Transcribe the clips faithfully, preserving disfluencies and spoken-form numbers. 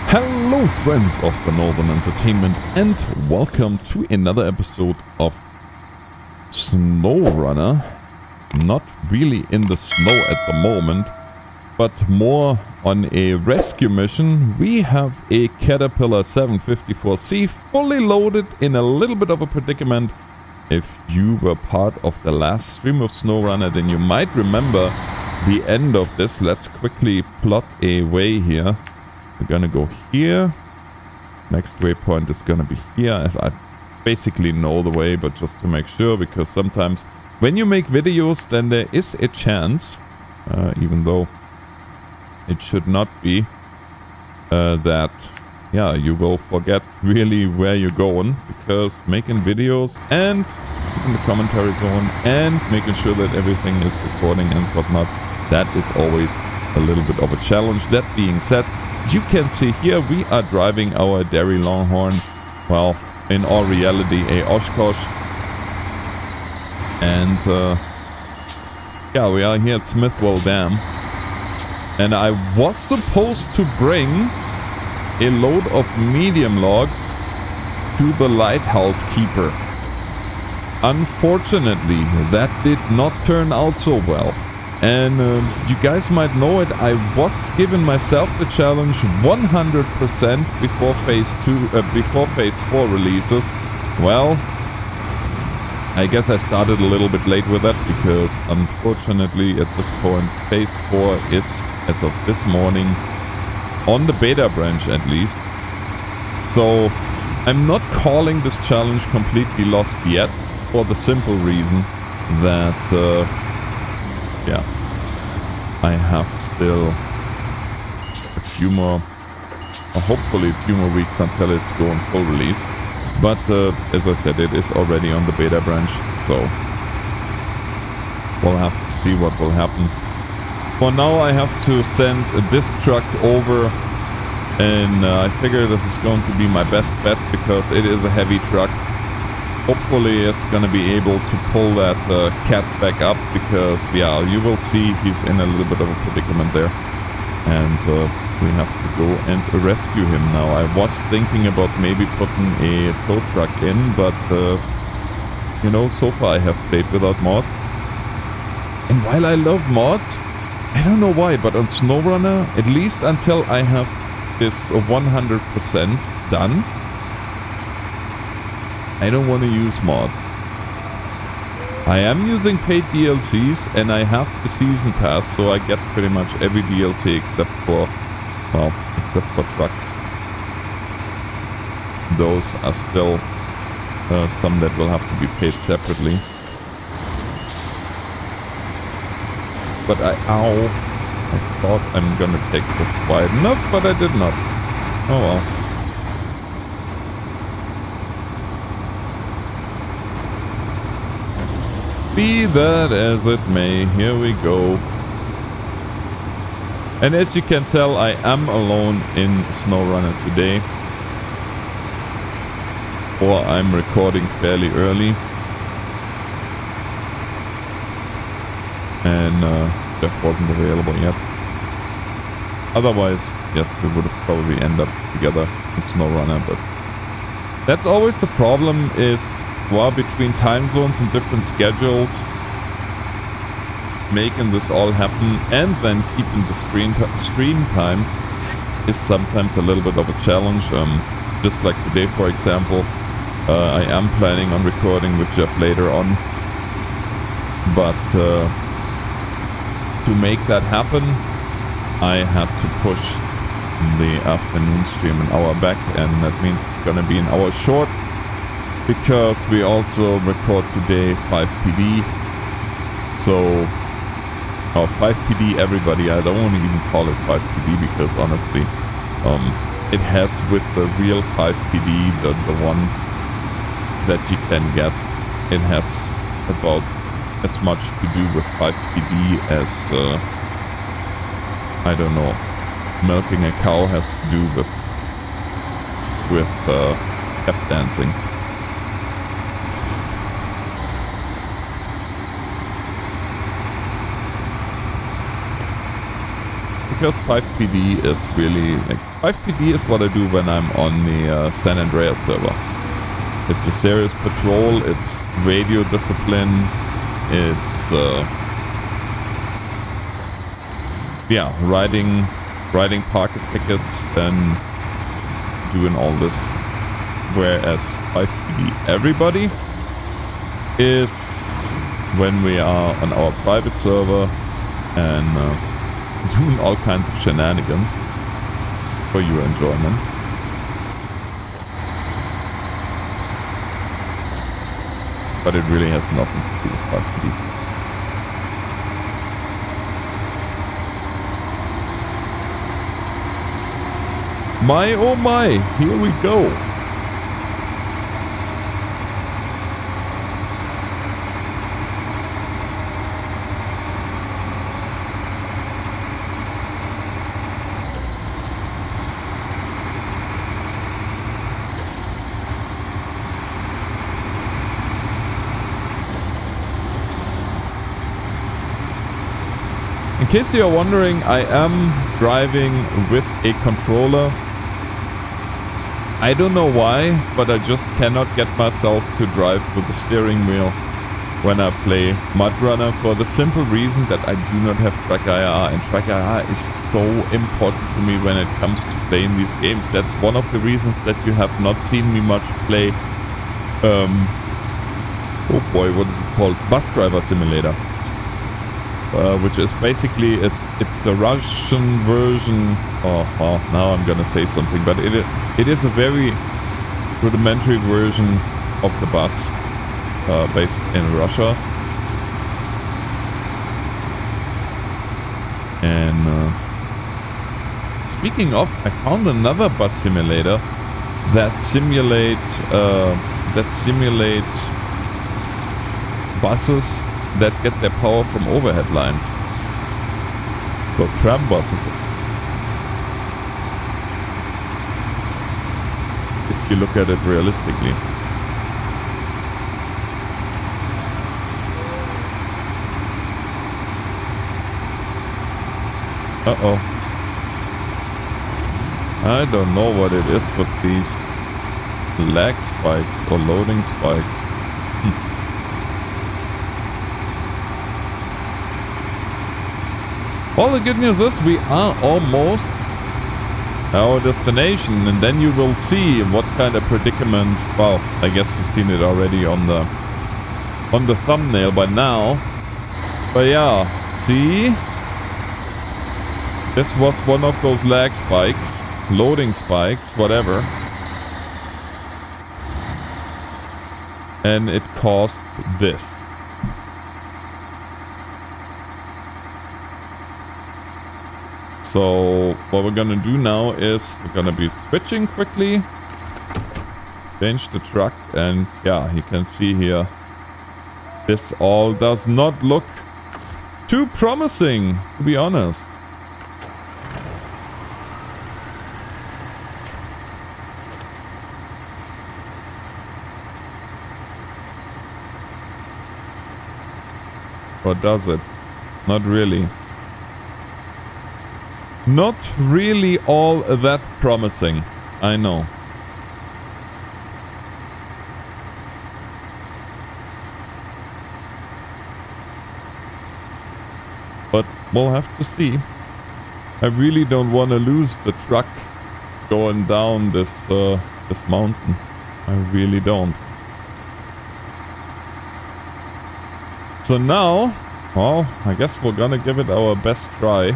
Hello friends of the Northern Entertainment and welcome to another episode of SnowRunner. Not really in the snow at the moment, but more on a rescue mission. We have a Caterpillar seven fifty-four C fully loaded, in a little bit of a predicament. If you were part of the last stream of SnowRunner, then you might remember the end of this. Let's quickly plot a way here. We're gonna go here. Next waypoint is gonna be here. As I basically know the way, but just to make sure, because sometimes when you make videos, then there is a chance, uh, even though it should not be, uh, that yeah, you will forget really where you're going, because making videos and keeping the commentary going and making sure that everything is recording and whatnot, that is always a little bit of a challenge. That being said, you can see here we are driving our Dairy Longhorn, well, in all reality a Oshkosh, and uh, yeah, we are here at Smithwell Dam, and I was supposed to bring a load of medium logs to the lighthouse keeper. Unfortunately, that did not turn out so well. And uh, you guys might know it, I was giving myself the challenge one hundred percent before phase two, uh, before phase four releases. Well, I guess I started a little bit late with that, because unfortunately at this point phase four is, as of this morning, on the beta branch at least. So I'm not calling this challenge completely lost yet, for the simple reason that uh, yeah, I have still a few more, or hopefully a few more weeks until it's going full release. But uh, as I said, it is already on the beta branch, so we'll have to see what will happen. For now I have to send this truck over, and uh, I figure this is going to be my best bet, because it is a heavy truck. Hopefully it's gonna be able to pull that uh, cat back up, because yeah, you will see he's in a little bit of a predicament there, and uh, we have to go and rescue him now. I was thinking about maybe putting a tow truck in, but uh, you know, so far I have played without mod, and while I love mods, I don't know why, but on SnowRunner, at least until I have this one hundred percent done, I don't want to use mod. I am using paid D L Cs, and I have the season pass, so I get pretty much every D L C except for, well, except for trucks. Those are still uh, some that will have to be paid separately. But I, ow, I thought I'm gonna take this wide enough, but I did not. Oh well. Be that as it may, here we go. And as you can tell, I am alone in SnowRunner today. Or I'm recording fairly early. And uh, Jeff wasn't available yet. Otherwise, yes, we would have probably ended up together in SnowRunner, but that's always the problem, is, well, between time zones and different schedules, making this all happen and then keeping the stream, stream times is sometimes a little bit of a challenge. Um, just like today, for example, uh, I am planning on recording with Jeff later on, but uh, to make that happen, I had to push the afternoon stream an hour back, and that means it's gonna be an hour short, because we also record today five P D. So, oh, five P D everybody, I don't want to even call it five P D, because honestly, um, it has, with the real five P D, the, the one that you can get, it has about as much to do with five P D as, uh, I don't know, milking a cow has to do with with uh, tap dancing. because five P D is really like five P D is what I do when I'm on the uh, San Andreas server. It's a serious patrol. It's radio discipline. It's uh, yeah, riding riding pocket tickets and doing all this. Whereas five P D everybody is when we are on our private server and uh, doing all kinds of shenanigans for your enjoyment. But it really has nothing to do with five P D. My oh my, here we go. In case you're wondering, I am driving with a controller. I don't know why, but I just cannot get myself to drive with the steering wheel when I play MudRunner for the simple reason that I do not have Track I R, and Track I R is so important to me when it comes to playing these games. That's one of the reasons that you have not seen me much play, um, oh boy, what is it called? Bus Driver Simulator. Uh, which is basically, it's it's the Russian version. Oh, oh, now I'm gonna say something, but it it is a very rudimentary version of the bus, uh, based in Russia. And uh, speaking of, I found another bus simulator that simulates uh, that simulates buses that get their power from overhead lines. So tram buses. If you look at it realistically. Uh-oh. I don't know what it is with these lag spikes or loading spikes. Well, the good news is we are almost our destination, and then you will see what kind of predicament. Well, I guess you've seen it already on the on the thumbnail by now. But yeah, see, this was one of those lag spikes, loading spikes, whatever, and it caused this. So what we're gonna do now is we're gonna be switching quickly, change the truck, and yeah, you can see here, this all does not look too promising, to be honest. Or does it? Not really. Not really all that promising, I know. But we'll have to see. I really don't want to lose the truck going down this uh, this mountain. I really don't. So now, well, I guess we're gonna give it our best try.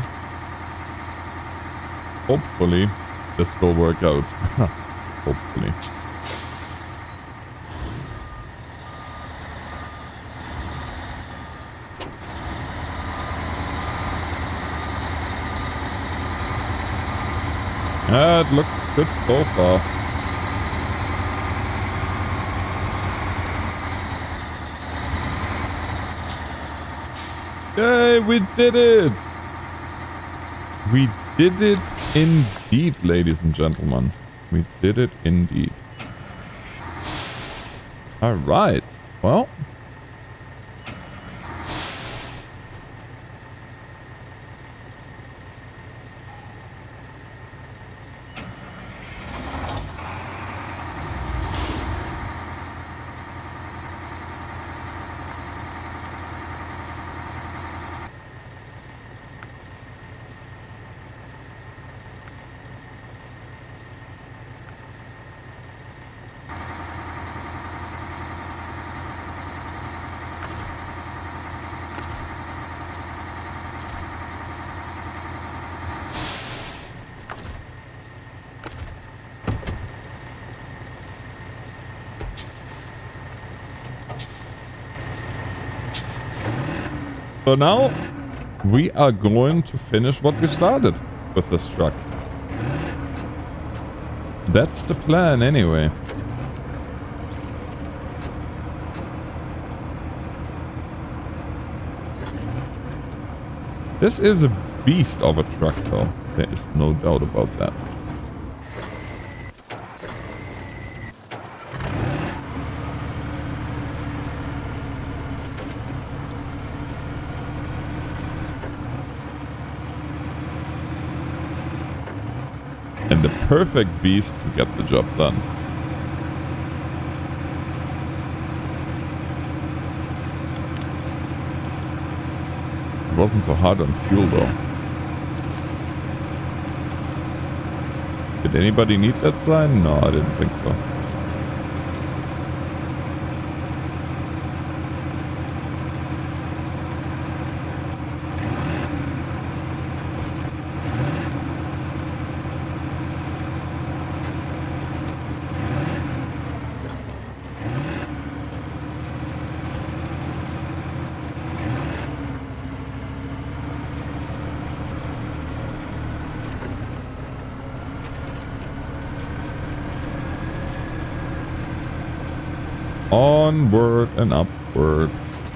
Hopefully, this will work out. Hopefully. Ah, it looks good so far. Yay, we did it! We did it indeed, ladies and gentlemen. We did it indeed. Alright, well. So now we are going to finish what we started with this truck. That's the plan anyway. This is a beast of a truck though. There is no doubt about that. And the perfect beast to get the job done. It wasn't so hard on fuel though. Did anybody need that sign? No, I didn't think so. Onward and upward.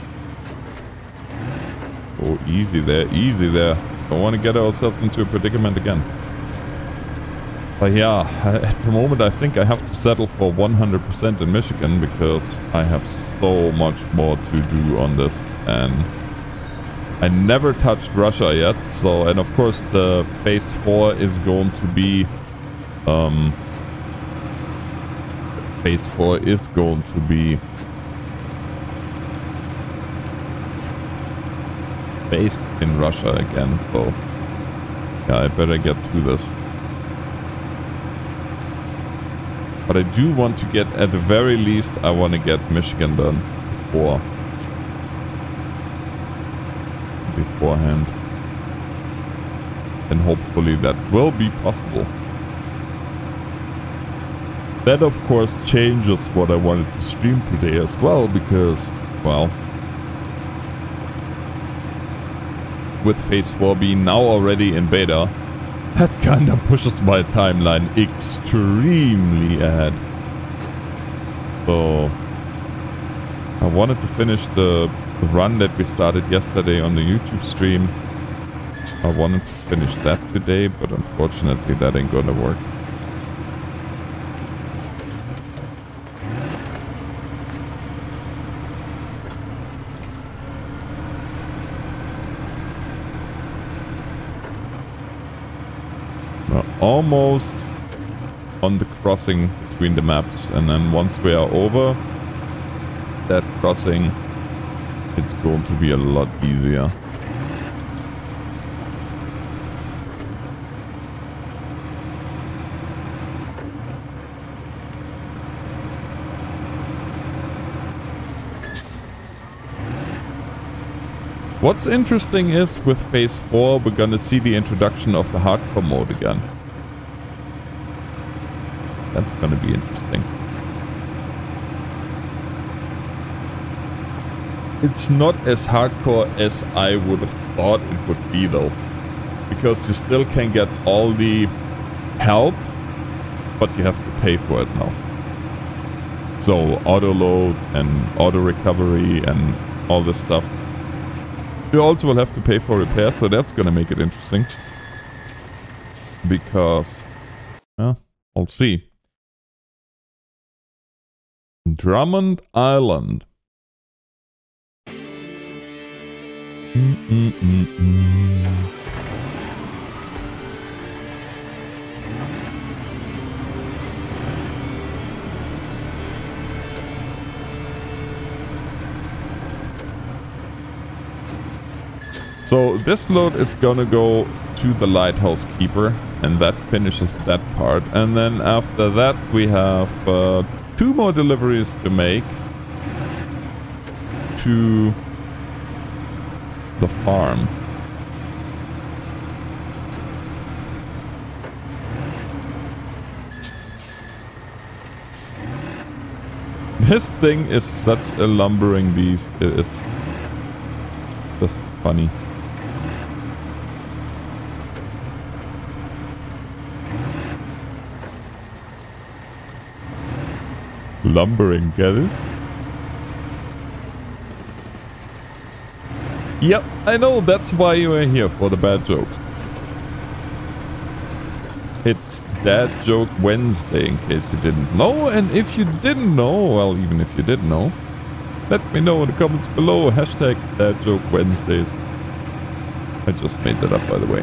Oh, easy there, easy there. Don't want to get ourselves into a predicament again. But yeah, at the moment I think I have to settle for one hundred percent in Michigan because I have so much more to do on this, and I never touched Russia yet. So, and of course the phase four is going to be um, Phase four is going to be based in Russia again, so yeah, I better get to this. But I do want to get, at the very least, I want to get Michigan done before beforehand. And hopefully that will be possible. That of course changes what I wanted to stream today as well, because, well, with phase four being now already in beta, that kinda pushes my timeline extremely ahead. So I wanted to finish the, the run that we started yesterday on the YouTube stream. I wanted to finish that today, but unfortunately that ain't gonna work. Almost on the crossing between the maps, and then once we are over that crossing, it's going to be a lot easier. What's interesting is with phase four we're gonna see the introduction of the hardcore mode again. That's gonna be interesting. It's not as hardcore as I would have thought it would be though. Because you still can get all the help, but you have to pay for it now. So auto load and auto recovery and all this stuff. You also will have to pay for repairs, so that's gonna make it interesting. Because, well, I'll see. Drummond Island. Mm-mm-mm-mm. So this load is gonna go to the Lighthouse Keeper, and that finishes that part. And then after that we have uh, two more deliveries to make to the farm. This thing is such a lumbering beast. It is just funny. Lumbering, get it? Yep, I know, that's why you are here, for the bad jokes. It's Dad Joke Wednesday, in case you didn't know. And if you didn't know, well, even if you did know, let me know in the comments below. Hashtag Dad Joke Wednesdays. I just made that up, by the way.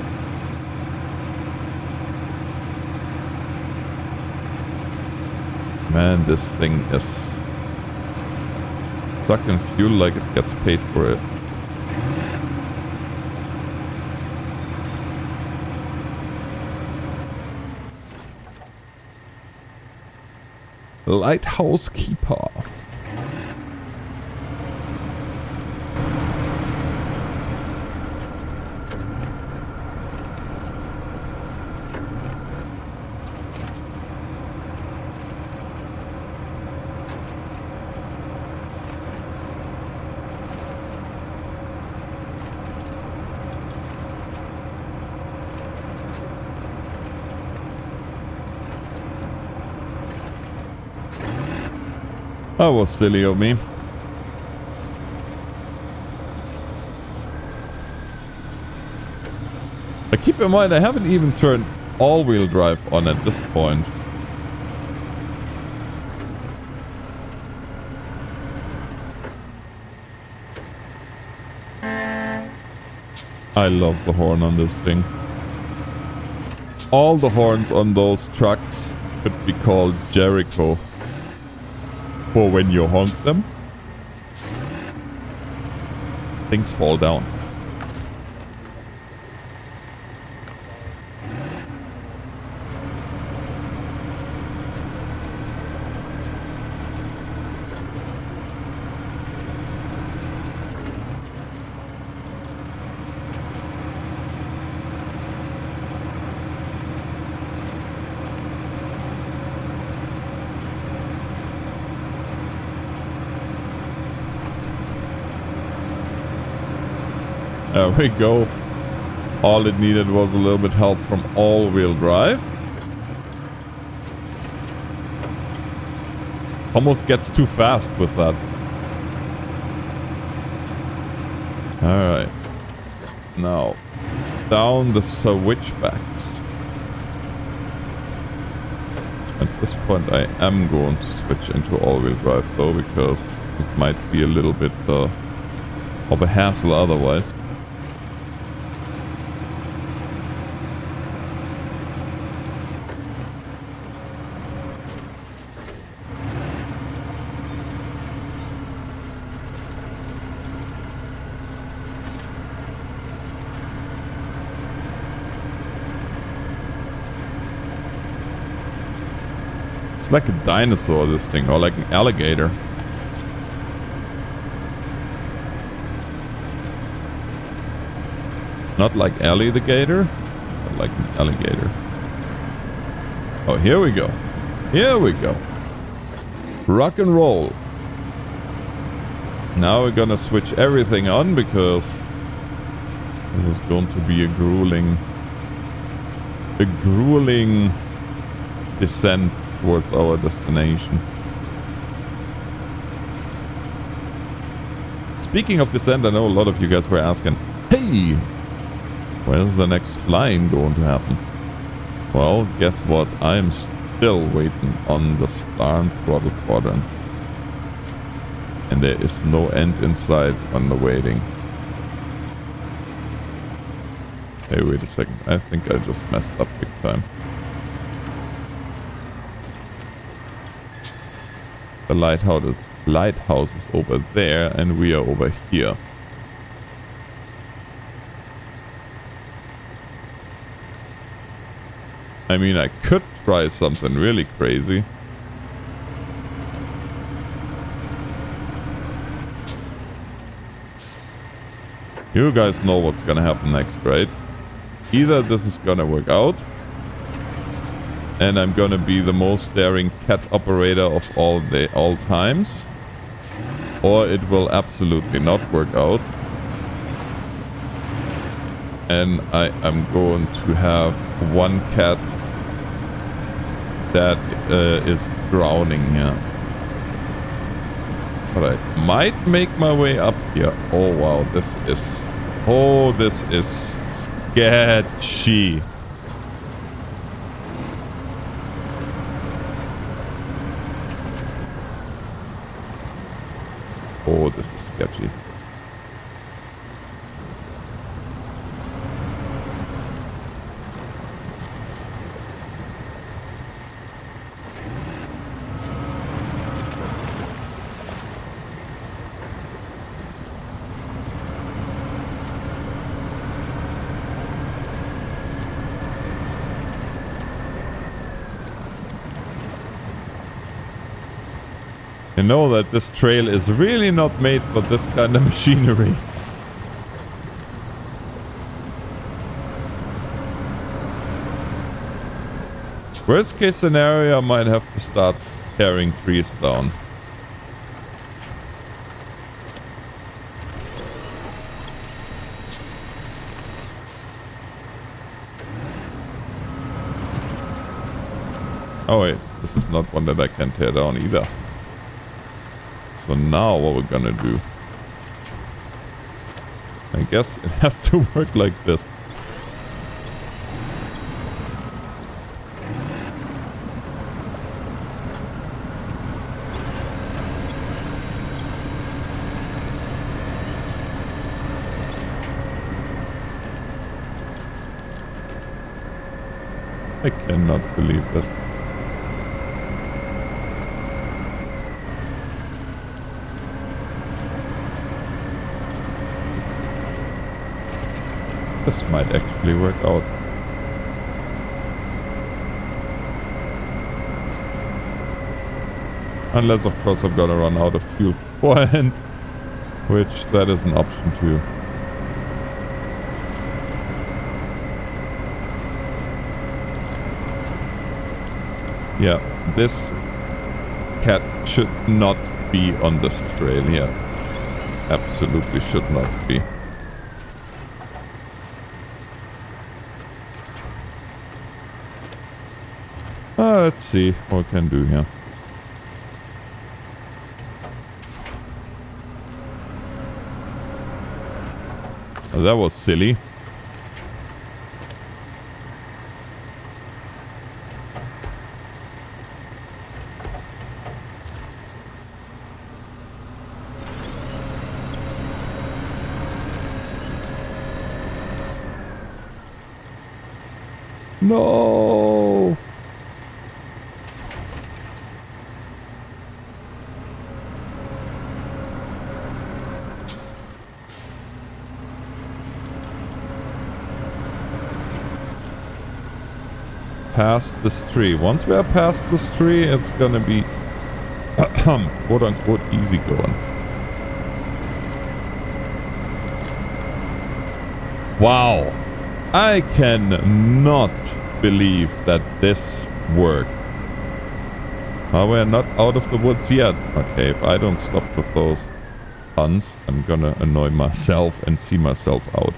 Man, this thing is sucking fuel like it gets paid for it. Lighthouse Keeper. That was silly of me. But keep in mind, I haven't even turned all-wheel drive on at this point. I love the horn on this thing. All the horns on those trucks could be called Jericho. For when you honk them, things fall down. There we go. All it needed was a little bit help from all-wheel drive. Almost gets too fast with that. Alright. Now, down the switchbacks. At this point I am going to switch into all-wheel drive though, because it might be a little bit uh, of a hassle otherwise. It's like a dinosaur, this thing, or like an alligator. Not like Ellie the gator, but like an alligator. Oh, here we go. Here we go. Rock and roll. Now we're gonna switch everything on because this is going to be a grueling, a grueling descent towards our destination. Speaking of descent, I know a lot of you guys were asking, hey, where's the next flying going to happen? Well, guess what? I'm still waiting on the Star Throttle Quadrant. And there is no end in sight on the waiting. Hey, wait a second. I think I just messed up big time. The lighthouse is, lighthouse is over there and we are over here. I mean, I could try something really crazy. You guys know what's gonna happen next, right? Either this is gonna work out and I'm gonna be the most daring cat operator of all day, all times, or it will absolutely not work out And I am going to have one cat that uh, is drowning here. But I might make my way up here. Oh wow, this is... Oh, this is sketchy. Oh, this is sketchy. You know that this trail is really not made for this kind of machinery. Worst case scenario, I might have to start tearing trees down. Oh wait, this is not one that I can tear down either. So now what we're gonna do, I guess it has to work like this. I cannot believe this. This might actually work out. Unless, of course, I'm gonna run out of fuel beforehand, which that is an option too. Yeah, this cat should not be on this trail here. Absolutely should not be. Uh, let's see what we can do here. Oh, that was silly. No. Past this tree. Once we are past this tree, it's gonna be quote unquote easy going. Wow. I cannot believe that this worked. Well, we're not out of the woods yet. Okay, if I don't stop with those puns, I'm gonna annoy myself and see myself out.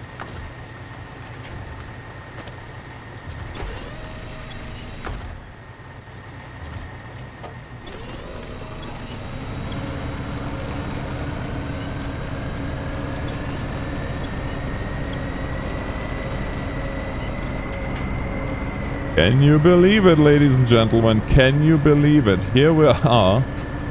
Can you believe it, ladies and gentlemen? Can you believe it? Here we are.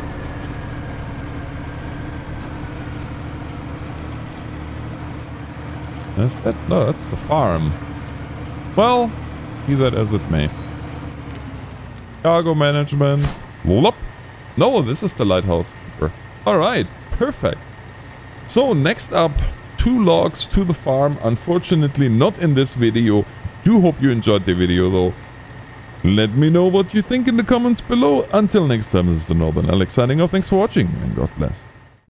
Is that? No, that's the farm. Well, be that as it may. Cargo management. Whoop. No, this is the lighthouse keeper. Alright, perfect. So, next up, two logs to the farm. Unfortunately, not in this video. Do hope you enjoyed the video though. Let me know what you think in the comments below. Until next time, this is the Northern Alex signing off. Thanks for watching and God bless.